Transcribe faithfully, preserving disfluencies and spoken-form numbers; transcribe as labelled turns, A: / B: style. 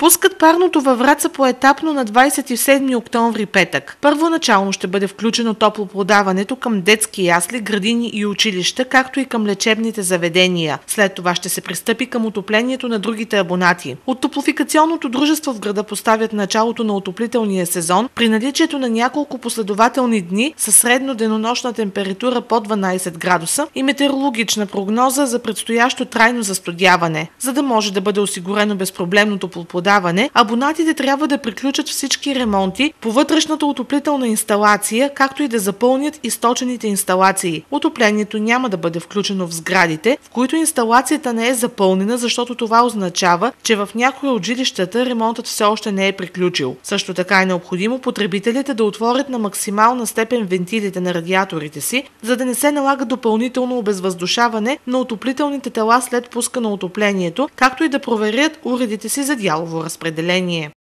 A: Пускат парното във Враца поетапно на двадесет и седми октомври, петък. Първоначално ще бъде включено топлоподаването към детски ясли, градини и училища, както и към лечебните заведения. След това ще се пристъпи към отоплението на другите абонати. От топлофикационното дружество в града поставят началото на отоплителния сезон при наличието на няколко последователни дни със средно денонощна температура под дванадесет градуса и метеорологична прогноза за предстоящо трайно застудяване. За да може да бъде осигурено безпроблемно топлоподаване, абонатите трябва да приключат всички ремонти по вътрешната отоплителна инсталация, както и да запълнят източените инсталации. Отоплението няма да бъде включено в сградите, в които инсталацията не е запълнена, защото това означава, че в някои от жилищата ремонтът все още не е приключил. Също така е необходимо потребителите да отворят на максимална степен вентилите на радиаторите си, за да не се налага допълнително обезвъздушаване на отоплителните тела след пуска на отоплението, както и да проверят уредите си за дялово разпределение.